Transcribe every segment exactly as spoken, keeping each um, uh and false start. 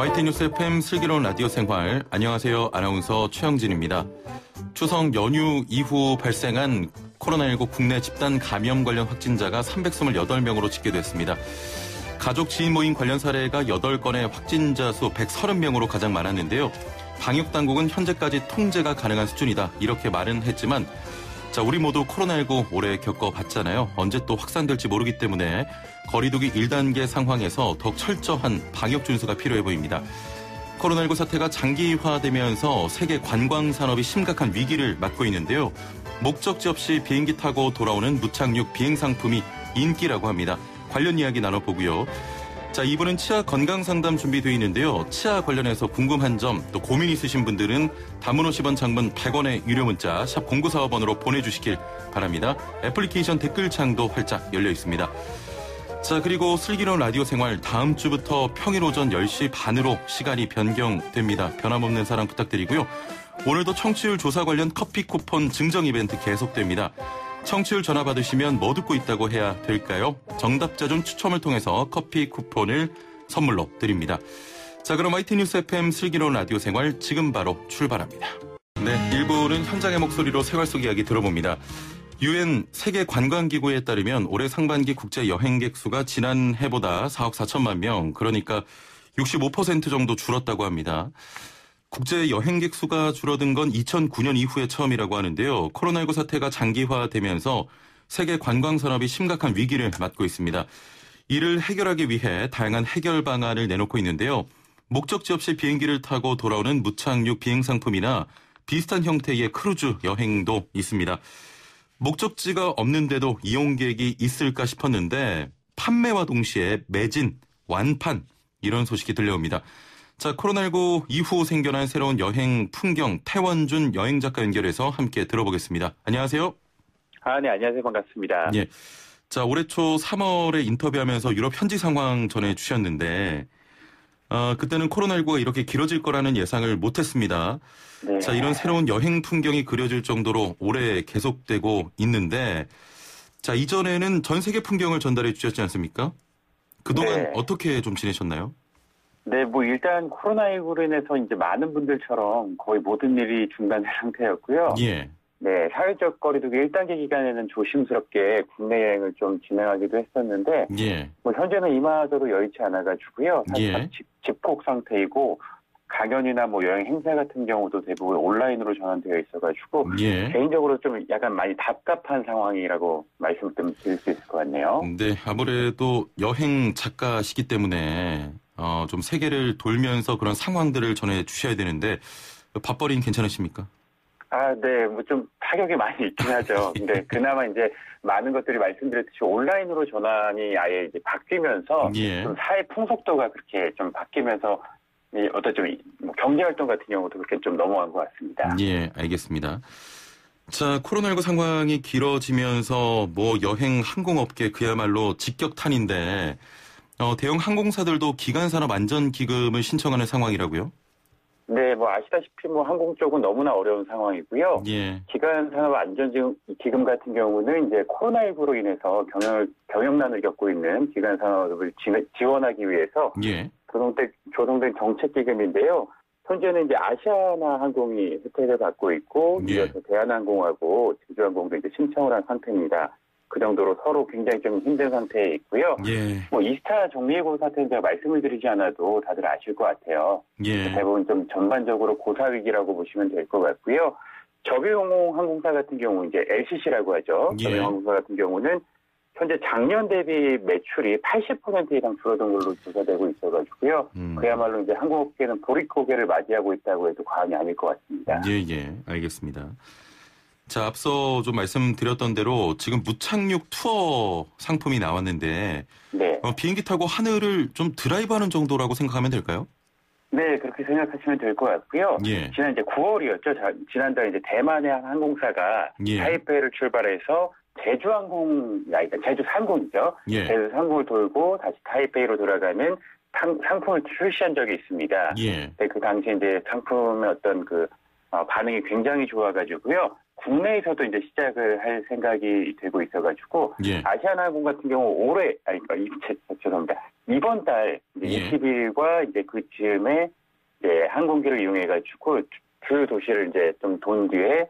와이티뉴스 에프엠 슬기로운 라디오 생활, 안녕하세요. 아나운서 최영진입니다. 추석 연휴 이후 발생한 코로나십구 국내 집단 감염 관련 확진자가 삼백이십팔 명으로 집계됐습니다. 가족 지인 모임 관련 사례가 여덟 건의 확진자 수 백삼십 명으로 가장 많았는데요. 방역당국은 현재까지 통제가 가능한 수준이다, 이렇게 말은 했지만 자, 우리 모두 코로나십구 오래 겪어봤잖아요. 언제 또 확산될지 모르기 때문에 거리두기 일 단계 상황에서 더욱 철저한 방역 준수가 필요해 보입니다. 코로나십구 사태가 장기화되면서 세계 관광산업이 심각한 위기를 맞고 있는데요. 목적지 없이 비행기 타고 돌아오는 무착륙 비행 상품이 인기라고 합니다. 관련 이야기 나눠보고요. 자, 이분은 치아 건강상담 준비되어 있는데요. 치아 관련해서 궁금한 점, 또 고민 있으신 분들은 단문 오십 원, 장문 백 원의 유료 문자 샵 공구사오 번으로 보내주시길 바랍니다. 애플리케이션 댓글창도 활짝 열려 있습니다. 자, 그리고 슬기로운 라디오 생활, 다음 주부터 평일 오전 열 시 반으로 시간이 변경됩니다. 변함없는 사랑 부탁드리고요. 오늘도 청취율 조사 관련 커피 쿠폰 증정 이벤트 계속됩니다. 청취율 전화 받으시면 뭐 듣고 있다고 해야 될까요? 정답자 중 추첨을 통해서 커피 쿠폰을 선물로 드립니다. 자, 그럼 와이티뉴스 에프엠 슬기로운 라디오 생활 지금 바로 출발합니다. 네, 일 부는 현장의 목소리로 생활 속 이야기 들어봅니다. 유엔 세계관광기구에 따르면 올해 상반기 국제 여행객 수가 지난해보다 사억 사천만 명, 그러니까 육십오 퍼센트 정도 줄었다고 합니다. 국제 여행객 수가 줄어든 건 이천구 년 이후에 처음이라고 하는데요. 코로나십구 사태가 장기화되면서 세계 관광산업이 심각한 위기를 맞고 있습니다. 이를 해결하기 위해 다양한 해결 방안을 내놓고 있는데요. 목적지 없이 비행기를 타고 돌아오는 무착륙 비행 상품이나 비슷한 형태의 크루즈 여행도 있습니다. 목적지가 없는데도 이용객이 있을까 싶었는데 판매와 동시에 매진, 완판, 이런 소식이 들려옵니다. 자, 코로나십구 이후 생겨난 새로운 여행 풍경, 태원준 여행작가 연결해서 함께 들어보겠습니다. 안녕하세요. 아, 네, 안녕하세요. 반갑습니다. 예. 자, 올해 초 삼월에 인터뷰하면서 유럽 현지 상황 전해주셨는데, 어, 그때는 코로나십구가 이렇게 길어질 거라는 예상을 못했습니다. 네. 자, 이런 새로운 여행 풍경이 그려질 정도로 오래 계속되고 있는데, 자, 이전에는 전 세계 풍경을 전달해 주셨지 않습니까? 그동안 네. 어떻게 좀 지내셨나요? 네, 뭐 일단 코로나십구로 인해서 이제 많은 분들처럼 거의 모든 일이 중단된 상태였고요. 예. 네, 사회적 거리두기 일 단계 기간에는 조심스럽게 국내 여행을 좀 진행하기도 했었는데, 예. 뭐 현재는 이마저도 여의치 않아가지고요. 사실 예. 집, 집콕 상태이고, 강연이나 뭐 여행 행사 같은 경우도 대부분 온라인으로 전환되어 있어가지고, 예. 개인적으로 좀 약간 많이 답답한 상황이라고 말씀을 좀 드릴 수 있을 것 같네요. 네, 아무래도 여행 작가시기 때문에 어, 좀 세계를 돌면서 그런 상황들을 전해 주셔야 되는데 밥벌이는 괜찮으십니까? 아, 네, 뭐 좀 타격이 많이 있긴 하죠. 근데 그나마 이제 많은 것들이 말씀드렸듯이 온라인으로 전환이 아예 이제 바뀌면서 예. 좀 사회 풍속도가 그렇게 좀 바뀌면서 이 어떤 좀 경제 활동 같은 경우도 그렇게 좀 넘어간 것 같습니다. 예, 알겠습니다. 자, 코로나십구 상황이 길어지면서 뭐 여행 항공업계 그야말로 직격탄인데 어, 대형 항공사들도 기간산업 안전기금을 신청하는 상황이라고요? 네, 뭐 아시다시피 뭐 항공 쪽은 너무나 어려운 상황이고요. 예. 기간산업 안전기금 같은 경우는 이제 코로나십구로 인해서 경영 경영난을 겪고 있는 기간산업을 지원하기 위해서 예. 조성된 조성된 정책 기금인데요. 현재는 이제 아시아나 항공이 혜택을 받고 있고, 예. 이어서 대한항공하고 제주항공도 이제 신청을 한 상태입니다. 그 정도로 서로 굉장히 좀 힘든 상태에 있고요. 예. 뭐 이스타 정리해고 사태는 제가 말씀을 드리지 않아도 다들 아실 것 같아요. 예. 대부분 좀 전반적으로 고사 위기라고 보시면 될 것 같고요. 저비용 항공사 같은 경우 이제 엘씨씨라고 하죠. 예. 저비용 항공사 같은 경우는 현재 작년 대비 매출이 팔십 퍼센트 이상 줄어든 걸로 조사되고 있어가지고요. 음. 그야말로 이제 항공업계는 보릿고개를 맞이하고 있다고 해도 과언이 아닐 것 같습니다. 예, 예. 알겠습니다. 자, 앞서 좀 말씀드렸던 대로 지금 무착륙 투어 상품이 나왔는데 네. 어, 비행기 타고 하늘을 좀 드라이브하는 정도라고 생각하면 될까요? 네, 그렇게 생각하시면 될 것 같고요. 예. 지난 이제 구월이었죠. 자, 지난달 이제 대만의 한 항공사가 예. 타이페이를 출발해서 제주항공, 아니, 제주 상공이죠. 예. 제주 상공을 돌고 다시 타이페이로 돌아가는 상, 상품을 출시한 적이 있습니다. 예. 네, 그 당시 이제 상품의 어떤 그 어, 반응이 굉장히 좋아가지고요. 국내에서도 이제 시작을 할 생각이 되고 있어가지고 예. 아시아나항공 같은 경우 올해 아니 그러니까 이, 죄송합니다. 이번 달 예. 이십 일과 이제 그 즈음에 이제 항공기를 이용해가지고 주 도시를 이제 좀 돈 뒤에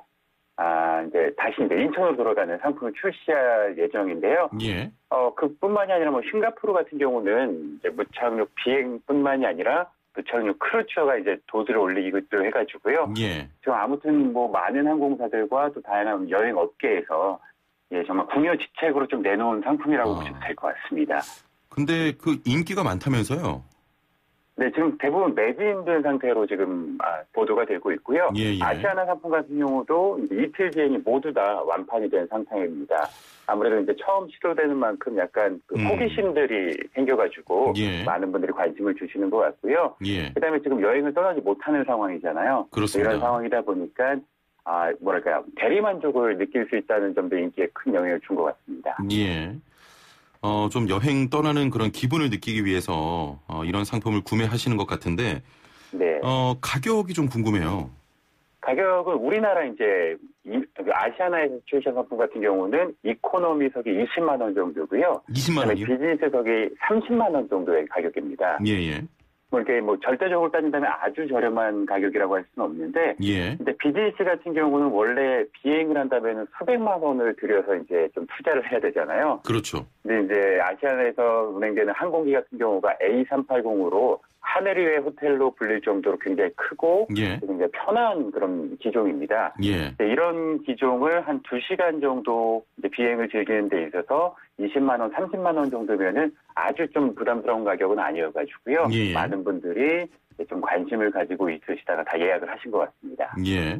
아 이제 다시 이제 인천으로 돌아가는 상품을 출시할 예정인데요. 예. 어 그뿐만이 아니라 뭐 싱가포르 같은 경우는 이제 무착륙 비행뿐만이 아니라 무착륙 크루즈가 이제 도드를 올리기도 해가지고요. 예. 지금 아무튼 뭐 많은 항공사들과 또 다양한 여행 업계에서 예 정말 궁여지책으로 좀 내놓은 상품이라고 아. 보셔도 될 것 같습니다. 근데 그 인기가 많다면서요? 네, 지금 대부분 매진된 상태로 지금 아, 보도가 되고 있고요. 예, 예. 아시아나 상품 같은 경우도 이제 이틀 비행이 모두 다 완판이 된 상태입니다. 아무래도 이제 처음 시도되는 만큼 약간 그 음. 호기심들이 생겨가지고 예. 많은 분들이 관심을 주시는 것 같고요. 예. 그다음에 지금 여행을 떠나지 못하는 상황이잖아요. 그렇습니다. 이런 상황이다 보니까 아 뭐랄까요 대리만족을 느낄 수 있다는 점도 인기에 큰 영향을 준 것 같습니다. 예. 어, 좀 여행 떠나는 그런 기분을 느끼기 위해서 어, 이런 상품을 구매하시는 것 같은데, 네. 어, 가격이 좀 궁금해요. 가격은 우리나라 이제 이, 아시아나에서 출시한 상품 같은 경우는 이코노미석이 이십만 원 정도고요. 이십만 그다음에 원이요? 비즈니스석이 삼십만 원 정도의 가격입니다. 예, 예. 뭐 이렇게 뭐 절대적으로 따진다면 아주 저렴한 가격이라고 할 수는 없는데, 예. 근데 비즈니스 같은 경우는 원래 비행을 한다면 수백만 원을 들여서 이제 좀 투자를 해야 되잖아요. 그렇죠. 근데 이제 아시아나에서 운행되는 항공기 같은 경우가 에이 삼팔공으로 하늘 위의 호텔로 불릴 정도로 굉장히 크고 예. 굉장히 편한 그런 기종입니다. 예. 네, 이런 기종을 한 두 시간 정도 이제 비행을 즐기는 데 있어서 이십만 원, 삼십만 원 정도면은 아주 좀 부담스러운 가격은 아니어가지고요. 예, 예. 많은 분들이 좀 관심을 가지고 있으시다가 다 예약을 하신 것 같습니다. 예.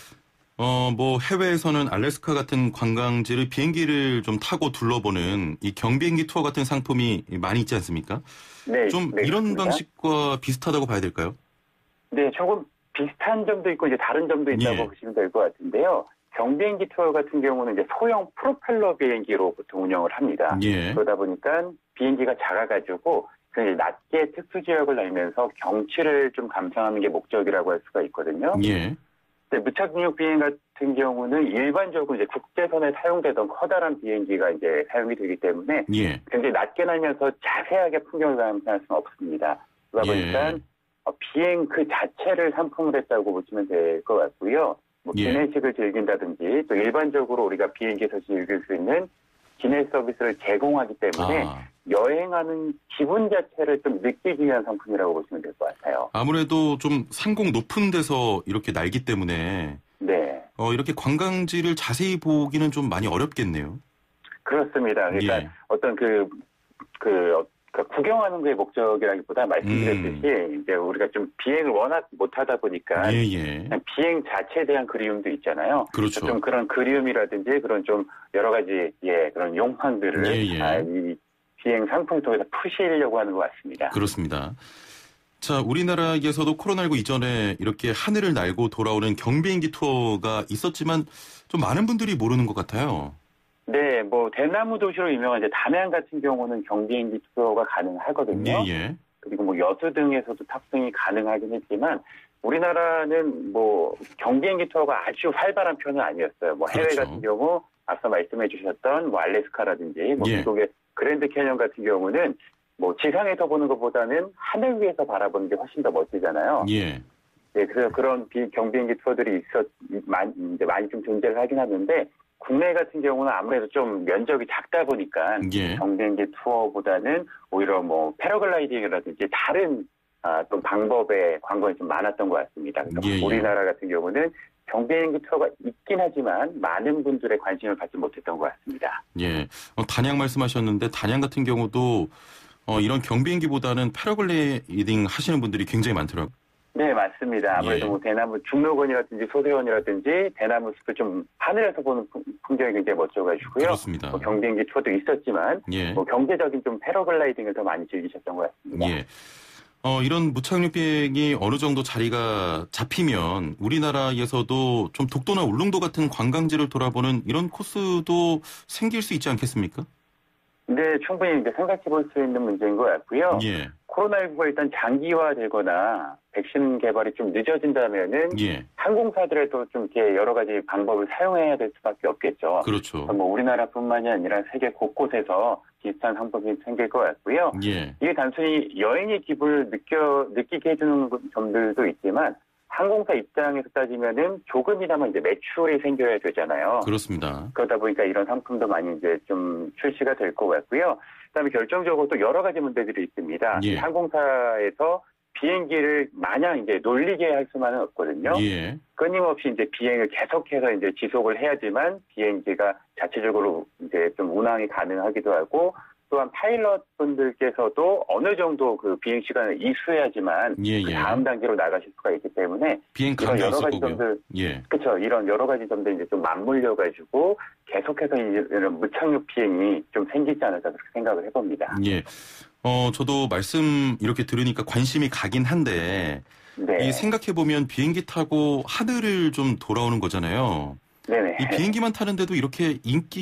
어, 뭐, 해외에서는 알래스카 같은 관광지를 비행기를 좀 타고 둘러보는 이 경비행기 투어 같은 상품이 많이 있지 않습니까? 네, 좀 네, 이런 그렇습니다. 방식과 비슷하다고 봐야 될까요? 네, 조금 비슷한 점도 있고 이제 다른 점도 있다고 예. 보시면 될 것 같은데요. 경비행기 투어 같은 경우는 이제 소형 프로펠러 비행기로 보통 운영을 합니다. 예. 그러다 보니까 비행기가 작아가지고 굉장히 낮게 특수 지역을 날면서 경치를 좀 감상하는 게 목적이라고 할 수가 있거든요. 예. 근데 무착륙 비행 같은 경우는 일반적으로 이제 국제선에 사용되던 커다란 비행기가 이제 사용이 되기 때문에 예. 굉장히 낮게 날면서 자세하게 풍경을 감상할 수는 없습니다. 그러다 예. 보니까 어, 비행 그 자체를 상품으로 했다고 보시면 될 것 같고요. 뭐 예. 기내식을 즐긴다든지 또 일반적으로 우리가 비행기에서 즐길 수 있는 기내 서비스를 제공하기 때문에 아. 여행하는 기분 자체를 좀 느끼기 위한 상품이라고 보시면 될 것 같아요. 아무래도 좀 상공 높은 데서 이렇게 날기 때문에 네, 어, 이렇게 관광지를 자세히 보기는 좀 많이 어렵겠네요. 그렇습니다. 그러니까 예. 어떤 그, 그, 그 구경하는 게 목적이라기보다 말씀드렸듯이 음. 이제 우리가 좀 비행을 워낙 못하다 보니까 예, 예. 그냥 비행 자체에 대한 그리움도 있잖아요. 그렇죠. 좀 그런 그리움이라든지 그런 좀 여러 가지 예 그런 욕망들을 예, 예. 아, 이 비행 상품을 통해서 푸시려고 하는 것 같습니다. 그렇습니다. 자, 우리나라에서도 코로나십구 이전에 이렇게 하늘을 날고 돌아오는 경비행기 투어가 있었지만 좀 많은 분들이 모르는 것 같아요. 네, 뭐 대나무 도시로 유명한 이제 담양 같은 경우는 경비행기 투어가 가능하거든요. 예, 예. 그리고 뭐 여수 등에서도 탑승이 가능하긴 했지만 우리나라는 뭐 경비행기 투어가 아주 활발한 편은 아니었어요. 뭐 해외 그렇죠. 같은 경우 앞서 말씀해 주셨던 뭐 알래스카라든지 뭐 예. 미국의 그랜드 캐년 같은 경우는 뭐 지상에서 보는 것보다는 하늘 위에서 바라보는 게 훨씬 더 멋지잖아요. 예. 네, 그래서 그런 비, 경비행기 투어들이 있어 많이 이제 많이 좀 존재를 하긴 하는데 국내 같은 경우는 아무래도 좀 면적이 작다 보니까 예. 경비행기 투어보다는 오히려 뭐 패러글라이딩이라든지 다른 아, 좀 방법의 관광이 좀 많았던 것 같습니다. 그러니까 예, 예. 우리나라 같은 경우는 경비행기 투어가 있긴 하지만 많은 분들의 관심을 받지 못했던 것 같습니다. 예. 어, 단양 말씀하셨는데 단양 같은 경우도 어, 이런 경비행기보다는 패러글라이딩 하시는 분들이 굉장히 많더라고요. 네, 맞습니다. 아무래도 예. 뭐 대나무 중록원이라든지 소대원이라든지 대나무 숲을 좀 하늘에서 보는 풍- 풍경이 굉장히 멋져가지고요. 그렇습니다. 뭐 경비행기 투어도 있었지만 예. 뭐 경제적인 좀 패러글라이딩을 더 많이 즐기셨던 것 같습니다. 예. 어, 이런 무착륙 비행이 어느 정도 자리가 잡히면 우리나라에서도 좀 독도나 울릉도 같은 관광지를 돌아보는 이런 코스도 생길 수 있지 않겠습니까? 근데 충분히 이제 생각해 볼 수 있는 문제인 것 같고요. 예. 코로나십구가 일단 장기화되거나 백신 개발이 좀 늦어진다면은 예. 항공사들에도 좀 이렇게 여러 가지 방법을 사용해야 될 수밖에 없겠죠. 그렇죠. 뭐 우리나라뿐만이 아니라 세계 곳곳에서 비슷한 방법이 생길 것 같고요. 예. 이게 단순히 여행의 기분을 느껴 느끼게 해주는 점들도 있지만 항공사 입장에서 따지면은 조금이나마 이제 매출이 생겨야 되잖아요. 그렇습니다. 그러다 보니까 이런 상품도 많이 이제 좀 출시가 될 것 같고요. 그다음에 결정적으로 또 여러 가지 문제들이 있습니다. 예. 항공사에서 비행기를 마냥 이제 놀리게 할 수만은 없거든요. 예. 끊임없이 이제 비행을 계속해서 이제 지속을 해야지만 비행기가 자체적으로 이제 좀 운항이 가능하기도 하고 또한 파일럿 분들께서도 어느 정도 그 비행 시간을 이수해야지만 예, 그 예. 다음 단계로 나가실 수가 있기 때문에 비행 이런 감도 여러 있을 가지 거고요. 점들 예. 그렇죠. 이런 여러 가지 점들 이제 좀 맞물려 가지고 계속해서 이런 무착륙 비행이 좀 생기지 않을까 그렇게 생각을 해봅니다. 예. 어, 저도 말씀 이렇게 들으니까 관심이 가긴 한데, 네. 이 생각해보면 비행기 타고 하늘을 좀 돌아오는 거잖아요. 네네. 이 비행기만 타는데도 이렇게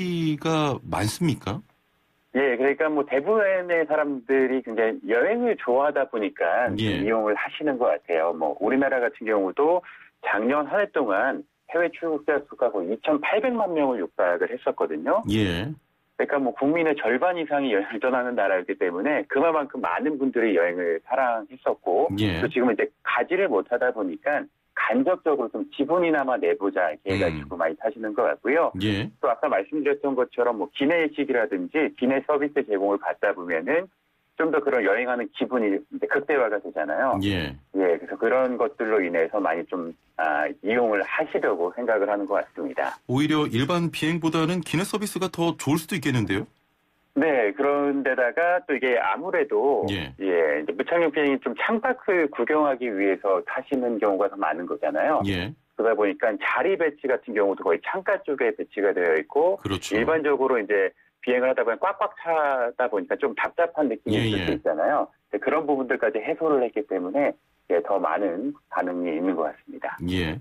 인기가 많습니까? 예, 그러니까 뭐 대부분의 사람들이 굉장히 여행을 좋아하다 보니까 예. 좀 이용을 하시는 것 같아요. 뭐 우리나라 같은 경우도 작년 한 해 동안 해외 출국자 수가 거의 이천팔백만 명을 육박을 했었거든요. 예. 그러니까 뭐 국민의 절반 이상이 여행을 떠나는 나라이기 때문에 그만큼 많은 분들이 여행을 사랑했었고 예. 또 지금은 이제 가지를 못하다 보니까 간접적으로 좀 지분이나마 내보자 이렇게 해가지고 음. 많이 타시는 것 같고요. 예. 또 아까 말씀드렸던 것처럼 뭐 기내식이라든지 기내 서비스 제공을 받다 보면은 좀 더 그런 여행하는 기분이 이제 극대화가 되잖아요. 예. 예, 그래서 그런 것들로 인해서 많이 좀 아, 이용을 하시려고 생각을 하는 것 같습니다. 오히려 일반 비행보다는 기내 서비스가 더 좋을 수도 있겠는데요? 네, 그런데다가 또 이게 아무래도 예. 예, 이제 무착륙 비행이 좀 창밖을 구경하기 위해서 타시는 경우가 더 많은 거잖아요. 예. 그러다 보니까 자리 배치 같은 경우도 거의 창가 쪽에 배치가 되어 있고 그렇죠. 일반적으로 이제 비행을 하다 보면 꽉꽉 차다 보니까 좀 답답한 느낌이 예, 있을 예. 수 있잖아요. 그런 부분들까지 해소를 했기 때문에 예, 더 많은 반응이 있는 것 같습니다. 예.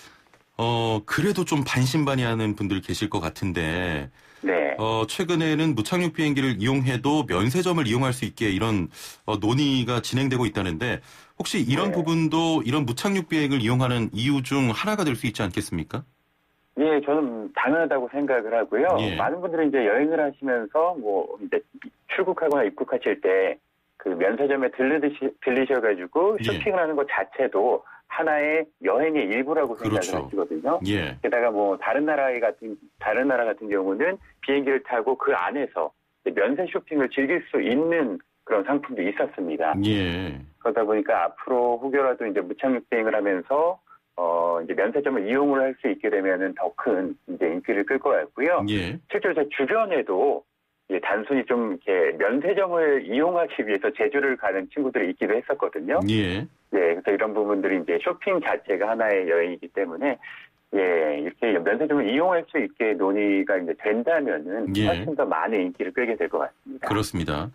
어, 그래도 좀 반신반의하는 분들 계실 것 같은데, 네. 어, 최근에는 무착륙 비행기를 이용해도 면세점을 이용할 수 있게 이런 어, 논의가 진행되고 있다는데, 혹시 이런 네. 부분도 이런 무착륙 비행을 이용하는 이유 중 하나가 될 수 있지 않겠습니까? 예, 저는 당연하다고 생각을 하고요. 예. 많은 분들이 이제 여행을 하시면서 뭐 이제 출국하거나 입국하실 때 그 면세점에 들르듯이 들리셔가지고 예. 쇼핑을 하는 것 자체도 하나의 여행의 일부라고 생각을 그렇죠. 하시거든요. 예. 게다가 뭐 다른 나라의 같은 다른 나라 같은 경우는 비행기를 타고 그 안에서 면세 쇼핑을 즐길 수 있는 그런 상품도 있었습니다. 예. 그러다 보니까 앞으로 혹여라도 이제 무착륙 비행을 하면서 어 이제 면세점을 이용을 할 수 있게 되면은 더 큰 이제 인기를 끌 것 같고요. 예. 실제로 제 주변에도 이제 단순히 좀 이렇게 면세점을 이용하기 위해서 제주를 가는 친구들이 있기도 했었거든요. 예. 예, 그래서 이런 부분들이 이제 쇼핑 자체가 하나의 여행이기 때문에 예, 이렇게 면세점을 이용할 수 있게 논의가 이제 된다면은 예. 훨씬 더 많은 인기를 끌게 될 것 같습니다. 그렇습니다.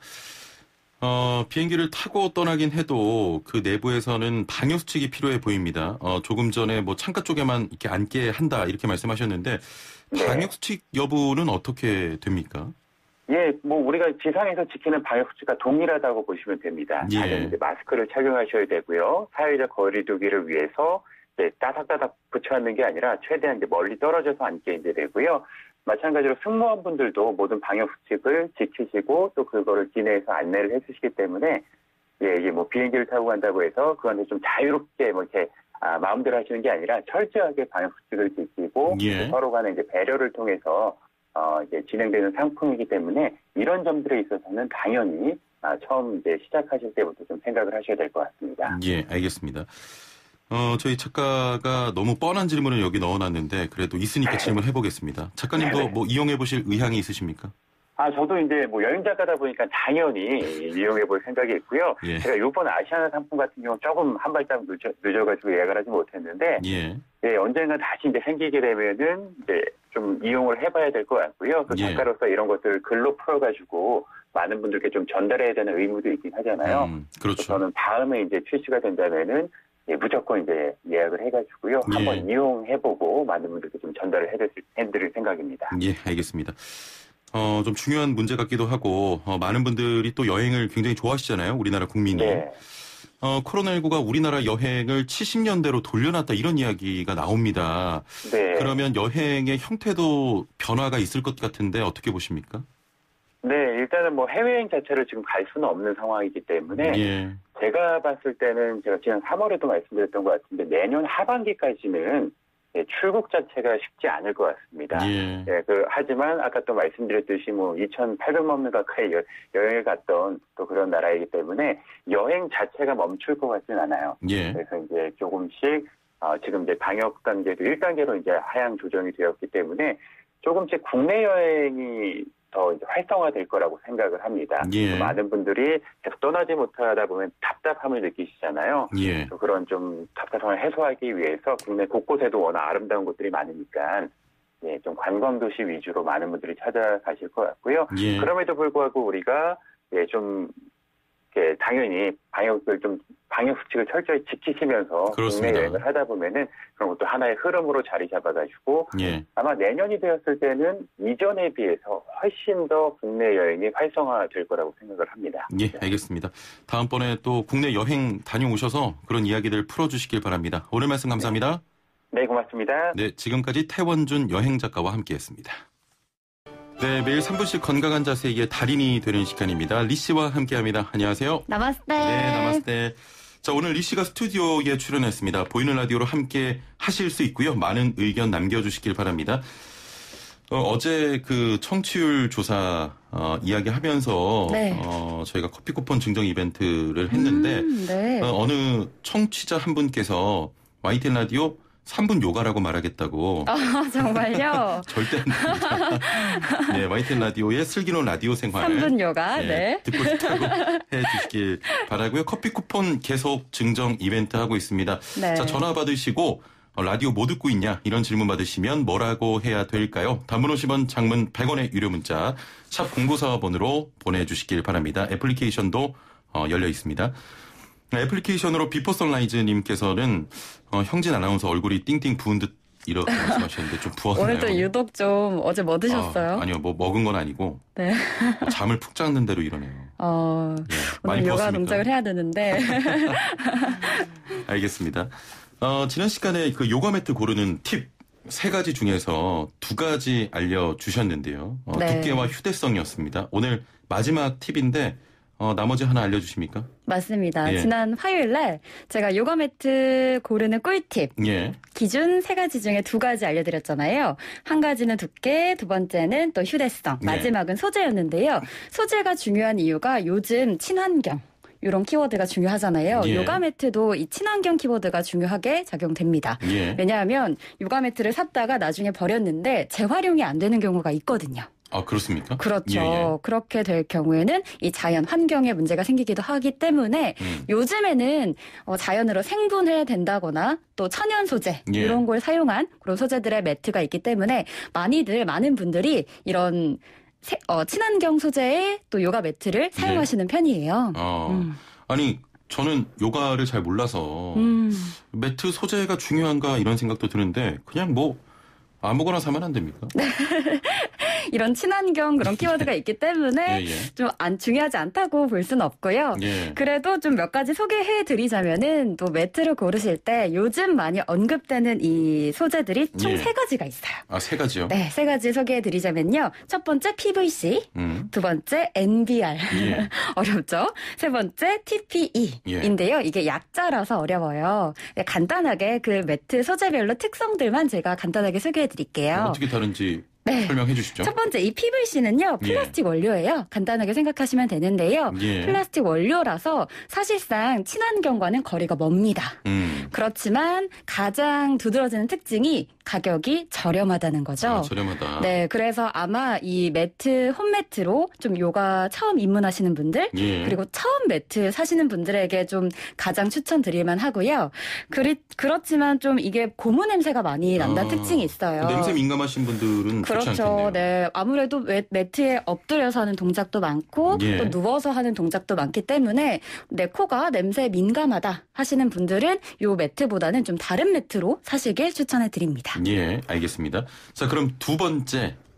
어, 비행기를 타고 떠나긴 해도 그 내부에서는 방역 수칙이 필요해 보입니다. 어, 조금 전에 뭐 창가 쪽에만 이렇게 앉게 한다 이렇게 말씀하셨는데 네. 방역 수칙 여부는 어떻게 됩니까? 예, 뭐 우리가 지상에서 지키는 방역 수칙과 동일하다고 보시면 됩니다. 예. 당연히 이제 마스크를 착용하셔야 되고요. 사회적 거리두기를 위해서 이제 따닥따닥 붙여 앉는 게 아니라 최대한 이제 멀리 떨어져서 앉게 이제 되고요. 마찬가지로 승무원분들도 모든 방역 수칙을 지키시고 또 그거를 기내에서 안내를 해주시기 때문에 예, 이게 뭐 비행기를 타고 간다고 해서 그한테 좀 자유롭게 뭐 이렇게 아, 마음대로 하시는 게 아니라 철저하게 방역 수칙을 지키고 예. 서로 간의 이제 배려를 통해서 어, 이제 진행되는 상품이기 때문에 이런 점들에 있어서는 당연히 아, 처음 이제 시작하실 때부터 좀 생각을 하셔야 될 것 같습니다. 예, 알겠습니다. 어, 저희 작가가 너무 뻔한 질문을 여기 넣어놨는데 그래도 있으니까 질문해 보겠습니다. 작가님도 뭐 이용해 보실 의향이 있으십니까? 아, 저도 이제 뭐 여행 작가다 보니까 당연히 이용해 볼 생각이 있고요. 예. 제가 이번 아시아나 상품 같은 경우 조금 한 발짝 늦어, 늦어가지고 예약을 하지 못했는데, 예. 예, 언젠가 다시 이제 생기게 되면은 이제 좀 이용을 해봐야 될 것 같고요. 또 예. 작가로서 이런 것들을 글로 풀어가지고 많은 분들께 좀 전달해야 되는 의무도 있긴 하잖아요. 음, 그렇죠. 저는 다음에 이제 출시가 된다면은 예, 무조건 이제 예약을 해가지고요. 예. 한번 이용해보고 많은 분들께 좀 전달을 해드릴, 해드릴 생각입니다. 예, 알겠습니다. 어, 좀 중요한 문제 같기도 하고 어, 많은 분들이 또 여행을 굉장히 좋아하시잖아요. 우리나라 국민이. 네. 어, 코로나십구가 우리나라 여행을 칠십 년대로 돌려놨다 이런 이야기가 나옵니다. 네. 그러면 여행의 형태도 변화가 있을 것 같은데 어떻게 보십니까? 네, 일단은 뭐 해외여행 자체를 지금 갈 수는 없는 상황이기 때문에 예. 제가 봤을 때는 제가 지난 삼월에도 말씀드렸던 것 같은데 내년 하반기까지는 예, 출국 자체가 쉽지 않을 것 같습니다. 예. 예, 그, 하지만 아까 또 말씀드렸듯이 뭐 이천팔백만 명 가까이 여, 여행을 갔던 또 그런 나라이기 때문에 여행 자체가 멈출 것 같지는 않아요. 예. 그래서 이제 조금씩 어, 지금 이제 방역 단계도 일 단계로 이제 하향 조정이 되었기 때문에 조금씩 국내 여행이 더 이제 활성화될 거라고 생각을 합니다. 예. 많은 분들이 계속 떠나지 못하다 보면 답답함을 느끼시잖아요. 예. 그런 좀 답답함을 해소하기 위해서 국내 곳곳에도 워낙 아름다운 곳들이 많으니까 예, 좀 관광도시 위주로 많은 분들이 찾아가실 것 같고요. 예. 그럼에도 불구하고 우리가 예, 좀 예, 당연히 방역을 좀 방역 수칙을 철저히 지키시면서 그렇습니다. 국내 여행을 하다 보면은 그런 것도 하나의 흐름으로 자리 잡아가지고 예. 아마 내년이 되었을 때는 이전에 비해서 훨씬 더 국내 여행이 활성화될 거라고 생각을 합니다. 예, 알겠습니다. 다음번에 또 국내 여행 다녀오셔서 그런 이야기들 풀어주시길 바랍니다. 오늘 말씀 감사합니다. 네, 고맙습니다. 네, 지금까지 태원준 여행작가와 함께했습니다. 네, 매일 삼 분씩 건강한 자세의 달인이 되는 시간입니다. 리 씨와 함께합니다. 안녕하세요. 나마스테. 네, 나마스테. 자, 오늘 리 씨가 스튜디오에 출연했습니다. 보이는 라디오로 함께 하실 수 있고요. 많은 의견 남겨주시길 바랍니다. 어, 어제 그 청취율 조사 어, 이야기하면서 네. 어, 저희가 커피 쿠폰 증정 이벤트를 했는데 음, 네. 어, 어느 청취자 한 분께서 와이티엔 라디오 삼 분 요가라고 말하겠다고. 아, 정말요? 절대 안 됩니다. 네, 와이티엔 라디오의 슬기로운 라디오 생활. 삼 분 요가, 네, 네. 듣고 싶다고 해주시길 바라고요. 커피 쿠폰 계속 증정 이벤트 하고 있습니다. 네. 자, 전화 받으시고 어, 라디오 뭐 듣고 있냐 이런 질문 받으시면 뭐라고 해야 될까요? 단문 오십 원, 장문 백 원의 유료 문자 샵 공구사오 번으로 보내주시길 바랍니다. 애플리케이션도 어, 열려 있습니다. 애플리케이션으로 비포 선라이즈님께서는 어, 형진 아나운서 얼굴이 띵띵 부은 듯 이렇게 말씀하셨는데 좀 부었나요? 오늘도 유독 좀 어제 뭐 드셨어요? 아, 아니요, 뭐 먹은 건 아니고 네. 어, 잠을 푹 잤는 대로 이러네요. 어, 예, 많이 오늘 요가 부었습니까? 동작을 해야 되는데. 알겠습니다. 어, 지난 시간에 그 요가 매트 고르는 팁 세 가지 중에서 두 가지 알려주셨는데요. 어, 네. 두께와 휴대성이었습니다. 오늘 마지막 팁인데 어, 나머지 하나 알려주십니까? 맞습니다. 예. 지난 화요일 날 제가 요가 매트 고르는 꿀팁. 예. 기준 세 가지 중에 두 가지 알려드렸잖아요. 한 가지는 두께, 두 번째는 또 휴대성, 네. 마지막은 소재였는데요. 소재가 중요한 이유가 요즘 친환경. 이런 키워드가 중요하잖아요. 예. 요가 매트도 이 친환경 키워드가 중요하게 작용됩니다. 예. 왜냐하면 요가 매트를 샀다가 나중에 버렸는데 재활용이 안 되는 경우가 있거든요. 아, 그렇습니까? 그렇죠. 예, 예. 그렇게 될 경우에는 이 자연 환경에 문제가 생기기도 하기 때문에 음. 요즘에는 어, 자연으로 생분해야 된다거나 또 천연 소재 예. 이런 걸 사용한 그런 소재들의 매트가 있기 때문에 많이들 많은 분들이 이런 세, 어, 친환경 소재의 또 요가 매트를 사용하시는 편이에요. 어, 음. 아니 저는 요가를 잘 몰라서 음. 매트 소재가 중요한가 이런 생각도 드는데 그냥 뭐 아무거나 사면 안 됩니까? 이런 친환경 그런 키워드가 있기 때문에 예, 예. 좀 안 중요하지 않다고 볼 수는 없고요. 예. 그래도 좀 몇 가지 소개해 드리자면은 또 매트를 고르실 때 요즘 많이 언급되는 이 소재들이 총 예. 세 가지가 있어요. 아, 세 가지요? 네, 세 가지 소개해 드리자면요. 첫 번째 피브이씨, 음. 두 번째 엔비알. 예. 어렵죠? 세 번째 티피이인데요. 이게 약자라서 어려워요. 네, 간단하게 그 매트 소재별로 특성들만 제가 간단하게 소개해 드릴게요. 어떻게 다른지 네. 설명해 주시죠. 첫 번째 이 피브이씨는요. 플라스틱 원료예요. 간단하게 생각하시면 되는데요. 예. 플라스틱 원료라서 사실상 친환경과는 거리가 멉니다. 음. 그렇지만 가장 두드러지는 특징이 가격이 저렴하다는 거죠. 아, 저렴하다. 네, 그래서 아마 이 매트, 홈매트로 좀 요가 처음 입문하시는 분들, 예. 그리고 처음 매트 사시는 분들에게 좀 가장 추천드릴만 하고요. 그리, 그렇지만 좀 이게 고무 냄새가 많이 난다는 아, 특징이 있어요. 냄새 민감하신 분들은 좋지 그렇죠. 않겠네요. 네. 아무래도 매, 매트에 엎드려서 하는 동작도 많고 예. 또 누워서 하는 동작도 많기 때문에 내 코가 냄새에 민감하다 하시는 분들은 요 매트보다는 좀 다른 매트로 사시길 추천해 드립니다. 예, 알겠습니다. 자, 그럼 두 번째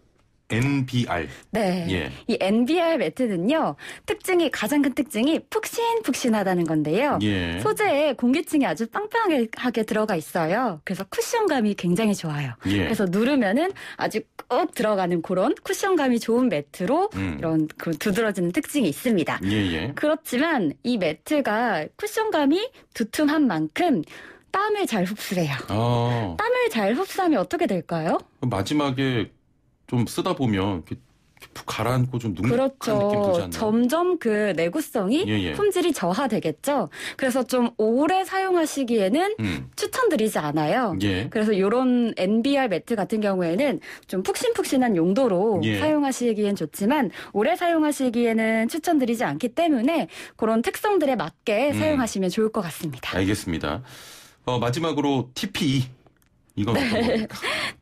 엔비알. 네. 예. 이 엔비알 매트는요, 특징이, 가장 큰 특징이 푹신푹신하다는 건데요. 예. 소재에 공기층이 아주 빵빵하게 들어가 있어요. 그래서 쿠션감이 굉장히 좋아요. 예. 그래서 누르면은 아주 꾹 들어가는 그런 쿠션감이 좋은 매트로 음. 이런 그 두드러지는 특징이 있습니다. 예, 예. 그렇지만 이 매트가 쿠션감이 두툼한 만큼 땀을 잘 흡수해요. 아. 땀을 잘 흡수하면 어떻게 될까요? 마지막에 좀 쓰다 보면 이렇게 푹 가라앉고 좀 눅눅한 느낌 들지 그렇죠. 않나요? 점점 그 내구성이 예, 예. 품질이 저하되겠죠. 그래서 좀 오래 사용하시기에는 음. 추천드리지 않아요. 예. 그래서 이런 엔비알 매트 같은 경우에는 좀 푹신푹신한 용도로 예. 사용하시기엔 좋지만 오래 사용하시기에는 추천드리지 않기 때문에 그런 특성들에 맞게 음. 사용하시면 좋을 것 같습니다. 알겠습니다. 어, 마지막으로 티피이. 이건 어떤 네. 겁니까?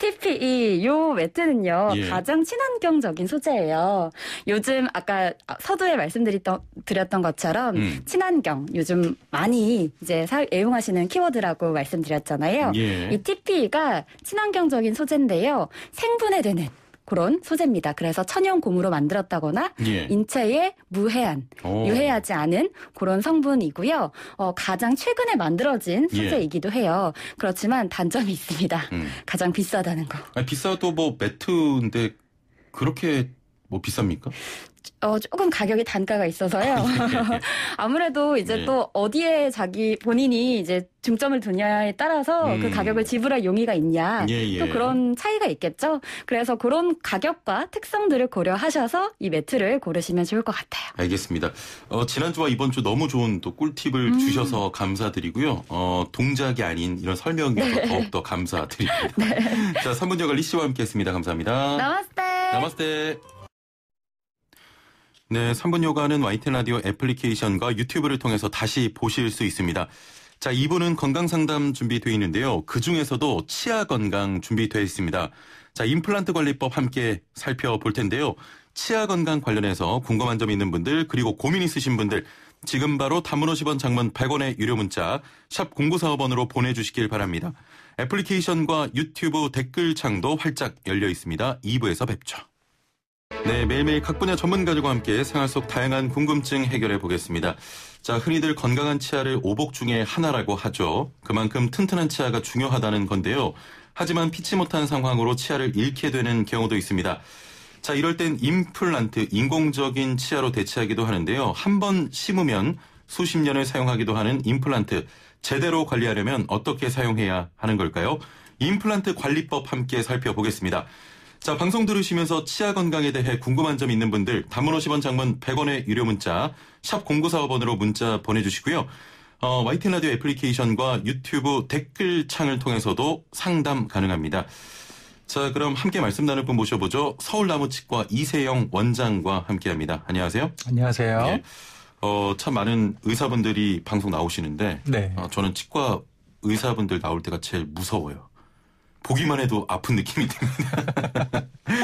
티피이 요 매트는요 예. 가장 친환경적인 소재예요. 요즘 아까 서두에 말씀드렸던 드렸던 것처럼 음. 친환경 요즘 많이 이제 사, 애용하시는 키워드라고 말씀드렸잖아요. 예. 이 티피이가 친환경적인 소재인데요 생분해되는 그런 소재입니다. 그래서 천연 고무로 만들었다거나 예. 인체에 무해한, 오. 유해하지 않은 그런 성분이고요. 어, 가장 최근에 만들어진 소재이기도 해요. 그렇지만 단점이 있습니다. 음. 가장 비싸다는 거. 아니, 비싸도 뭐 매트인데 그렇게 뭐 비쌉니까? 어, 조금 가격이 단가가 있어서요. 아무래도 이제 예. 또 어디에 자기 본인이 이제 중점을 두냐에 따라서 음. 그 가격을 지불할 용의가 있냐. 예, 예. 또 그런 차이가 있겠죠. 그래서 그런 가격과 특성들을 고려하셔서 이 매트를 고르시면 좋을 것 같아요. 알겠습니다. 어, 지난주와 이번 주 너무 좋은 또 꿀팁을 음. 주셔서 감사드리고요. 어, 동작이 아닌 이런 설명이 네. 더욱더 감사드립니다. 자, 삼 분 여가 리 씨와 함께 했습니다. 감사합니다. 나마스테. 나마스테. 네, 삼 분 요가는 와이티 라디오 애플리케이션과 유튜브를 통해서 다시 보실 수 있습니다. 자, 이 부는 건강상담 준비되어 있는데요. 그중에서도 치아 건강 준비되어 있습니다. 자, 임플란트 관리법 함께 살펴볼 텐데요. 치아 건강 관련해서 궁금한 점 있는 분들 그리고 고민 있으신 분들 지금 바로 단문 오십 원 장문 백 원의 유료 문자 샵 공구사오 번으로 보내주시길 바랍니다. 애플리케이션과 유튜브 댓글창도 활짝 열려 있습니다. 이 부에서 뵙죠. 네, 매일매일 각 분야 전문가들과 함께 생활 속 다양한 궁금증 해결해 보겠습니다. 자, 흔히들 건강한 치아를 오복 중에 하나라고 하죠. 그만큼 튼튼한 치아가 중요하다는 건데요. 하지만 피치 못한 상황으로 치아를 잃게 되는 경우도 있습니다. 자, 이럴 땐 임플란트, 인공적인 치아로 대체하기도 하는데요. 한 번 심으면 수십 년을 사용하기도 하는 임플란트. 제대로 관리하려면 어떻게 사용해야 하는 걸까요? 임플란트 관리법 함께 살펴보겠습니다. 자, 방송 들으시면서 치아 건강에 대해 궁금한 점 있는 분들 단문 오십 원 장문 백 원의 유료 문자 샵 공구사오 번으로 문자 보내주시고요. 어, 와이티 라디오 애플리케이션과 유튜브 댓글창을 통해서도 상담 가능합니다. 자, 그럼 함께 말씀 나눌 분 모셔보죠. 서울나무치과 이세영 원장과 함께합니다. 안녕하세요. 안녕하세요. 네. 어, 참 많은 의사분들이 방송 나오시는데 네. 어, 저는 치과 의사분들 나올 때가 제일 무서워요. 보기만 해도 아픈 느낌이 듭니다.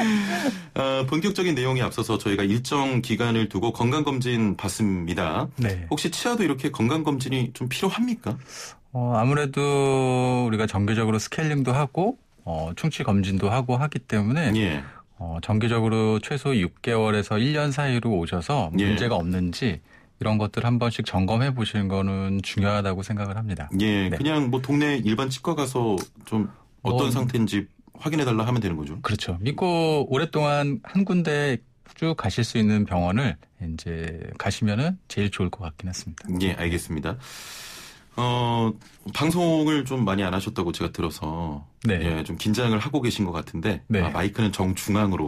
어, 본격적인 내용에 앞서서 저희가 일정 기간을 두고 건강검진 받습니다. 네. 혹시 치아도 이렇게 건강검진이 좀 필요합니까? 어, 아무래도 우리가 정기적으로 스케일링도 하고 어, 충치 검진도 하고 하기 때문에 예. 어, 정기적으로 최소 육 개월에서 일 년 사이로 오셔서 예. 문제가 없는지 이런 것들 한 번씩 점검해 보시는 거는 중요하다고 생각을 합니다. 예, 네. 그냥 뭐 동네 일반 치과 가서 좀 어떤 뭐, 상태인지 확인해달라 하면 되는 거죠. 그렇죠. 믿고 오랫동안 한 군데 쭉 가실 수 있는 병원을 이제 가시면은 제일 좋을 것 같긴 했습니다. 예, 알겠습니다. 어, 방송을 좀 많이 안 하셨다고 제가 들어서 네. 예, 좀 긴장을 하고 계신 것 같은데 네. 아, 마이크는 정중앙으로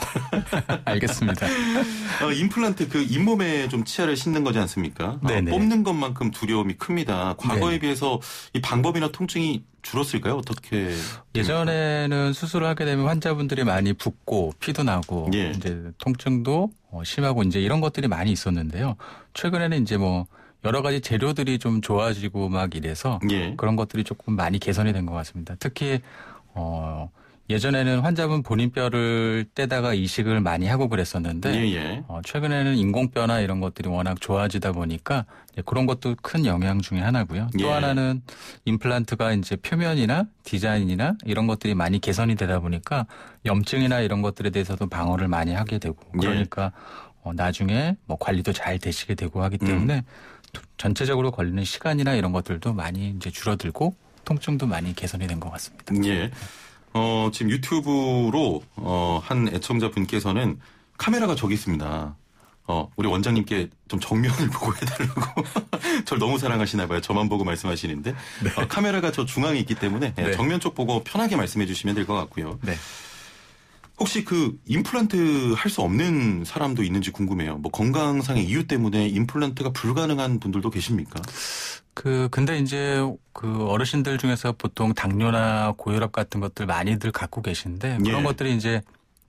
알겠습니다. 어, 임플란트 그 잇몸에 좀 치아를 심는 거지 않습니까? 어, 네네. 뽑는 것만큼 두려움이 큽니다. 과거에 네네. 비해서 이 방법이나 통증이 줄었을까요? 어떻게? 예전에는 수술을 하게 되면 환자분들이 많이 붓고 피도 나고 예. 이제 통증도 어, 심하고 이제 이런 것들이 많이 있었는데요. 최근에는 이제 뭐 여러 가지 재료들이 좀 좋아지고 막 이래서 예. 그런 것들이 조금 많이 개선이 된 것 같습니다. 특히 어 예전에는 환자분 본인 뼈를 떼다가 이식을 많이 하고 그랬었는데 예, 예. 어, 최근에는 인공뼈나 이런 것들이 워낙 좋아지다 보니까 그런 것도 큰 영향 중에 하나고요. 또 예. 하나는 임플란트가 이제 표면이나 디자인이나 이런 것들이 많이 개선이 되다 보니까 염증이나 이런 것들에 대해서도 방어를 많이 하게 되고 그러니까 예. 어, 나중에 뭐 관리도 잘 되시게 되고 하기 때문에 음. 전체적으로 걸리는 시간이나 이런 것들도 많이 이제 줄어들고 통증도 많이 개선이 된 것 같습니다. 예. 어, 지금 유튜브로, 어, 한 애청자분께서는 카메라가 저기 있습니다. 어, 우리 원장님께 좀 정면을 보고 해달라고. 저를 너무 사랑하시나 봐요. 저만 보고 말씀하시는데. 네. 어, 카메라가 저 중앙에 있기 때문에 네. 정면 쪽 보고 편하게 말씀해 주시면 될 것 같고요. 네. 혹시 그 임플란트 할 수 없는 사람도 있는지 궁금해요. 뭐 건강상의 이유 때문에 임플란트가 불가능한 분들도 계십니까? 그 근데 이제 그 어르신들 중에서 보통 당뇨나 고혈압 같은 것들 많이들 갖고 계신데 그런 예. 것들이 이제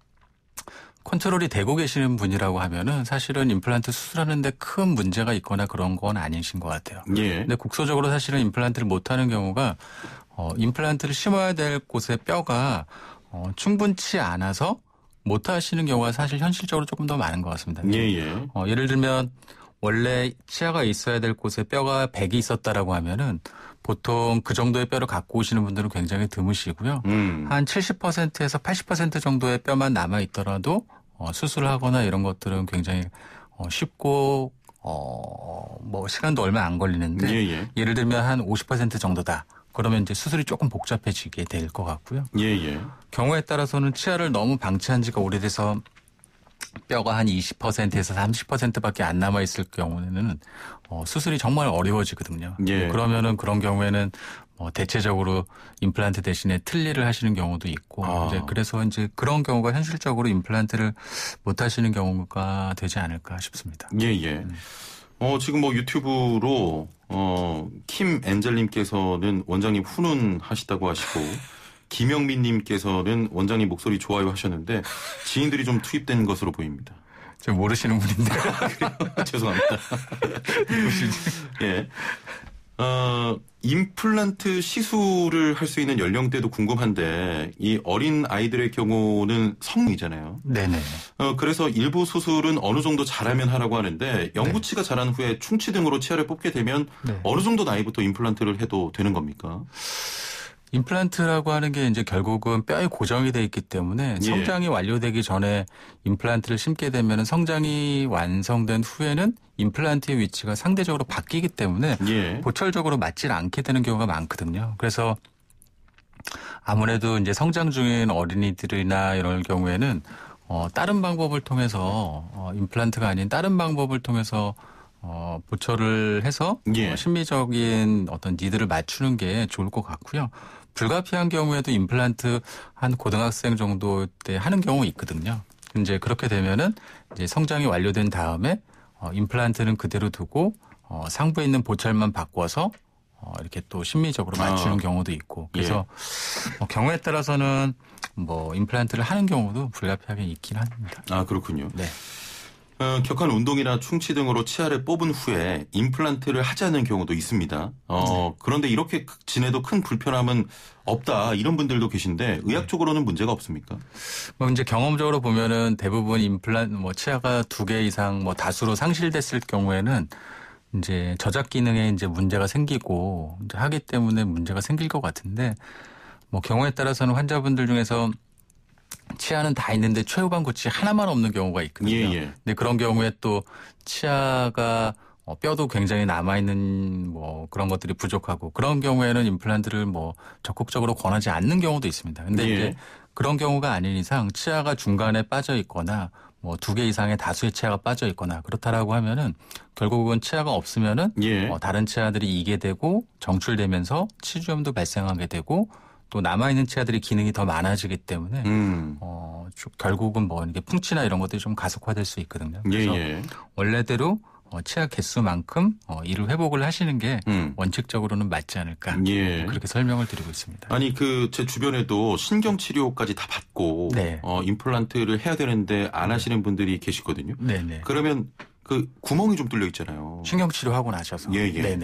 컨트롤이 되고 계시는 분이라고 하면은 사실은 임플란트 수술하는데 큰 문제가 있거나 그런 건 아니신 것 같아요. 예. 근데 국소적으로 사실은 임플란트를 못하는 경우가 어, 임플란트를 심어야 될 곳의 뼈가 어, 충분치 않아서 못하시는 경우가 사실 현실적으로 조금 더 많은 것 같습니다. 예, 예. 어, 예를 들면 원래 치아가 있어야 될 곳에 뼈가 백이 있었다라고 하면은 보통 그 정도의 뼈를 갖고 오시는 분들은 굉장히 드무시고요. 음. 한 칠십 퍼센트에서 팔십 퍼센트 정도의 뼈만 남아 있더라도 어, 수술을 하거나 이런 것들은 굉장히 어, 쉽고 어, 뭐 시간도 얼마 안 걸리는데 예, 예. 예를 들면 한 오십 퍼센트 정도다. 그러면 이제 수술이 조금 복잡해지게 될 것 같고요. 예, 예. 경우에 따라서는 치아를 너무 방치한 지가 오래돼서 뼈가 한 이십 퍼센트에서 삼십 퍼센트밖에 안 남아 있을 경우에는 어, 수술이 정말 어려워지거든요. 예. 그러면은 그런 경우에는 뭐 대체적으로 임플란트 대신에 틀니를 하시는 경우도 있고 아. 이제 그래서 이제 그런 경우가 현실적으로 임플란트를 못 하시는 경우가 되지 않을까 싶습니다. 예, 예. 음. 어, 지금 뭐 유튜브로 어, 킴 엔젤님께서는 원장님 훈훈하시다고 하시고 김영민님께서는 원장님 목소리 좋아요 하셨는데 지인들이 좀 투입된 것으로 보입니다. 저 모르시는 분인데 죄송합니다. 예. 어, 임플란트 시술을 할 수 있는 연령대도 궁금한데 이 어린 아이들의 경우는 성이잖아요. 네네. 어, 그래서 일부 수술은 어느 정도 잘하면 하라고 하는데 영구치가 네. 자란 후에 충치 등으로 치아를 뽑게 되면 네. 어느 정도 나이부터 임플란트를 해도 되는 겁니까? 임플란트라고 하는 게 이제 결국은 뼈에 고정이 돼 있기 때문에 성장이 예. 완료되기 전에 임플란트를 심게 되면 성장이 완성된 후에는 임플란트의 위치가 상대적으로 바뀌기 때문에 예. 보철적으로 맞질 않게 되는 경우가 많거든요. 그래서 아무래도 이제 성장 중인 어린이들이나 이런 경우에는 어, 다른 방법을 통해서 어, 임플란트가 아닌 다른 방법을 통해서 어, 보철을 해서 예. 어, 심리적인 어떤 니드를 맞추는 게 좋을 것 같고요. 불가피한 경우에도 임플란트 한 고등학생 정도 때 하는 경우 있거든요. 이제 그렇게 되면은 이제 성장이 완료된 다음에 어, 임플란트는 그대로 두고 어, 상부에 있는 보철만 바꿔서 어, 이렇게 또 심리적으로 맞추는 아. 경우도 있고 그래서 예. 어, 경우에 따라서는 뭐 임플란트를 하는 경우도 불가피하게 있긴 합니다. 아 그렇군요. 네. 어, 격한 운동이나 충치 등으로 치아를 뽑은 후에 임플란트를 하지 않는 경우도 있습니다. 어, 네. 그런데 이렇게 지내도 큰 불편함은 없다 이런 분들도 계신데 의학적으로는 문제가 없습니까? 뭐 이제 경험적으로 보면은 대부분 임플란트 뭐 치아가 두 개 이상 뭐 다수로 상실됐을 경우에는 이제 저작 기능에 이제 문제가 생기고 이제 하기 때문에 문제가 생길 것 같은데 뭐 경우에 따라서는 환자분들 중에서 치아는 다 있는데 최후방 구치 하나만 없는 경우가 있거든요. 예, 예. 근데 그런 경우에 또 치아가 뼈도 굉장히 남아있는 뭐 그런 것들이 부족하고 그런 경우에는 임플란트를 뭐 적극적으로 권하지 않는 경우도 있습니다. 근데 예. 이제 그런 경우가 아닌 이상 치아가 중간에 빠져 있거나 뭐 두 개 이상의 다수의 치아가 빠져 있거나 그렇다라고 하면은 결국은 치아가 없으면은 예. 어, 다른 치아들이 이게 되고 정출되면서 치주염도 발생하게 되고 또 남아있는 치아들이 기능이 더 많아지기 때문에 음. 어, 결국은 뭐 이게 풍치나 이런 것들이 좀 가속화될 수 있거든요. 그래서 예, 예. 원래대로 어, 치아 개수만큼 어, 이를 회복을 하시는 게 음. 원칙적으로는 맞지 않을까 예. 그렇게 설명을 드리고 있습니다. 아니 그 제 주변에도 신경치료까지 다 받고 네. 어, 임플란트를 해야 되는데 안 하시는 분들이 계시거든요. 네네. 그러면 그 구멍이 좀 뚫려 있잖아요. 신경치료하고 나셔서. 예예. 네네.